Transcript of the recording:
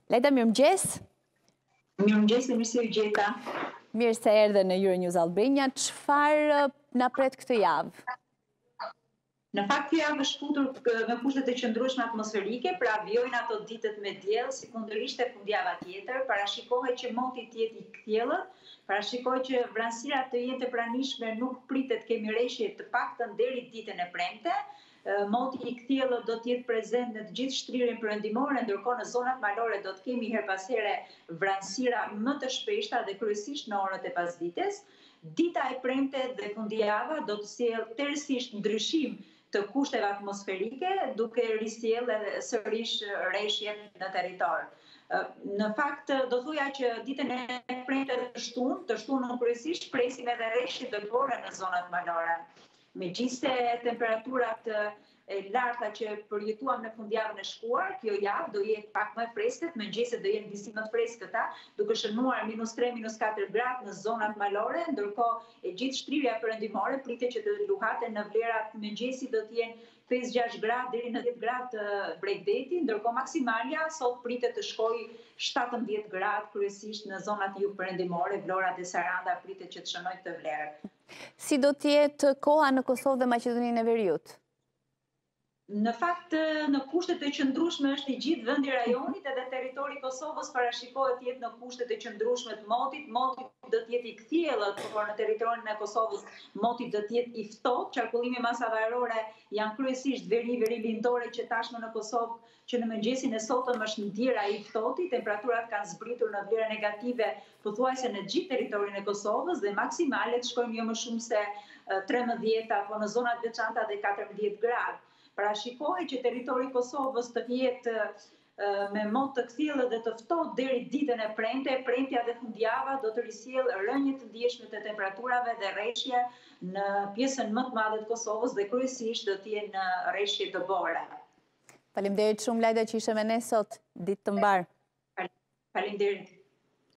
Lejda, mirëmëngjes. Mirëmëngjes, mirë se u gjeta. Mirë se erdhe në Euronews Albania. Çfarë na pret këtë javë? Në fakt, kjo javë është futur me kushtet e qëndrueshme atmosferike, pra vijojnë ato ditët me diell, sikundërisht e fundjava tjetër, parashikohet që moti të jetë i kthjellët, parashikohet që vranësirat të jenë të pranishme, nuk pritet kemi rreshje të paktën deri ditën e premte. Moti i kthjellët do të jetë prezent në të gjithë shtrirjen perëndimore, ndërkohë në zonat malore do të kemi her pas here vranësira më të shpeshta dhe kryesisht në orët e pasdites. Dita e premte dhe fundjava do të sjellë tërësisht ndryshim të kushteve atmosferike, duke risjellë edhe sërish rreshje në territor. Në fakt, do thoja që ditën e premte të shtunë kryesisht presim edhe rreshje dëgore në zonat malore. Megjithse temperaturat e larta që përjetuam në fundjavën e shkuar, kjo javë do jetë pak më freskët, mëngjeset do jenë disi më të freskëta, duke shënuar -3, -4 gradë në zonat malore, ndërkohë e gjithë shtrirja perëndimore pritet që të luhaten në vlerat mëngjesi do të jenë 5-6 gradë deri në 10 gradë të Bregdeti, ndërkohë maksimalja sot pritet të shkojë 17 gradë kryesisht në zonat jugperëndimore, Vlora dhe Saranda pritet që të shënojë këtë vlerë. Si do të jetë koha në Kosovë dhe Maqedoninë e Veriut? Në fakt, në kushtet e qëndrueshme është i gjithë vendi i rajonit, edhe territori i Kosovës parashikohet të jetë në kushtet e qëndrueshme të motit. Moti do të jetë i kthjellët, por në territorin e Kosovës moti do të jetë i ftohtë. Qarkullimi i masave ajrore janë kryesisht veri lindore që tashmë në Kosovë që në mëngjesin e sotëm është ndjera i ftohtë, temperaturat kanë zbritur në vlera negative pothuajse në gjithë territorin e Kosovës dhe maksimalet shkojnë jo më shumë se 13 apo në zonat veçanta dhe 14 gradë. Parashikohet që territori i Kosovës të jetë me mot të kthjellët dhe të ftohtë deri ditën e premte. Premtja dhe fundjava do të risjellë rënje të ndjeshme të temperaturave dhe rreshje në pjesën më të madhe të Kosovës dhe kryesisht do të jenë rreshje dëbore. Faleminderit shumë Lajda që ishe me ne sot, ditë të mbar. Faleminderit.